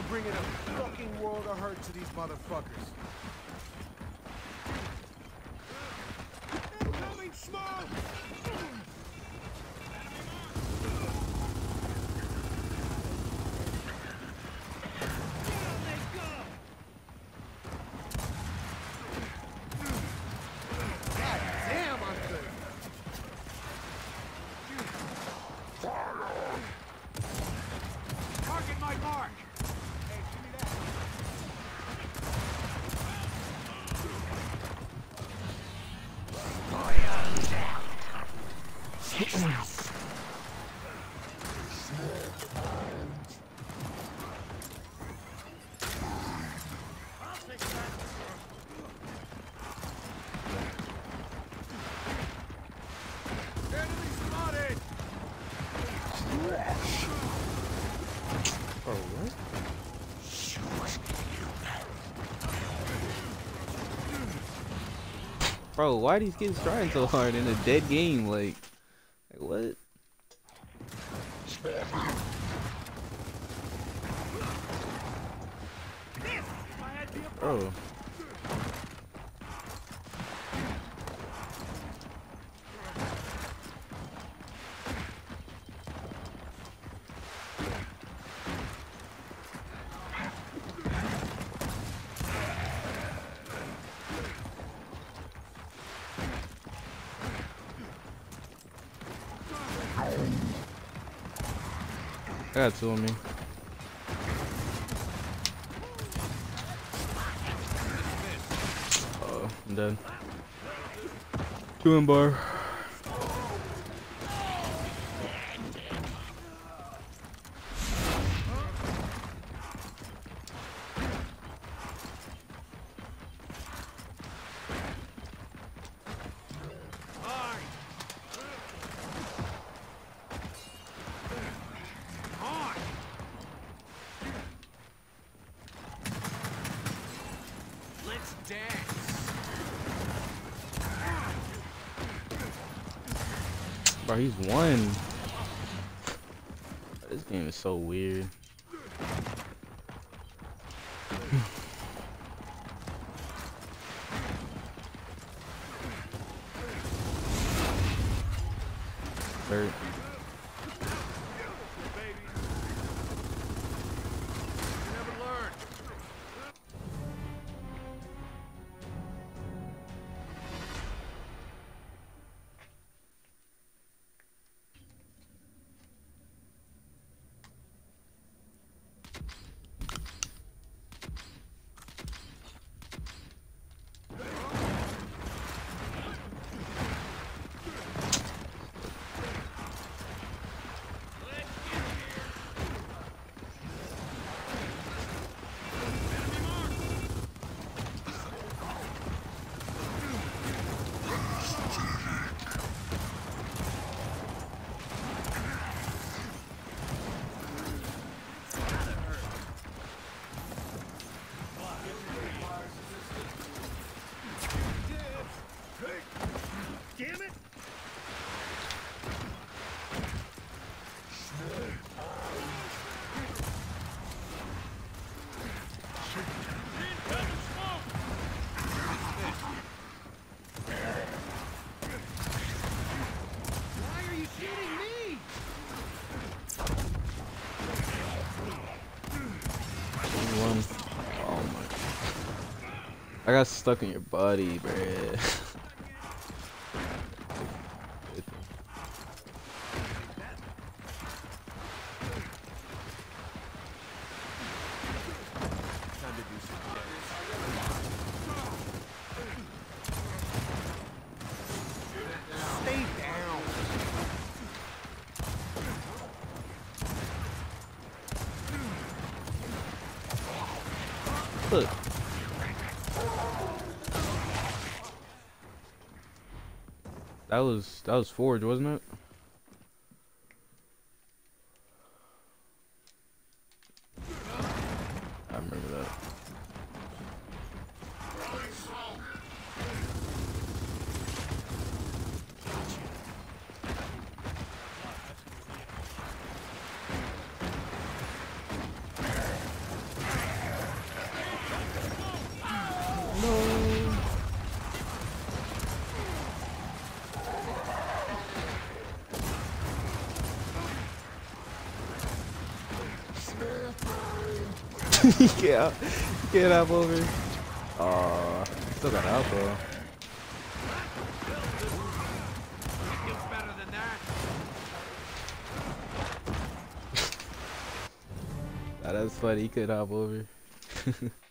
We're bringing a fucking world of hurt to these motherfuckers. Incoming smoke! Bro, why are these kids trying so hard in a dead game? Like what? Bro. I got two on me. Oh, I'm dead. Two in bar. Bro, he's won. This game is so weird. Hurt. I got stuck in your body, bruh. Look. That was Forge, wasn't it? I remember that. No. Yeah, get up over. Aw, still got alpha. That's funny. He could hop over.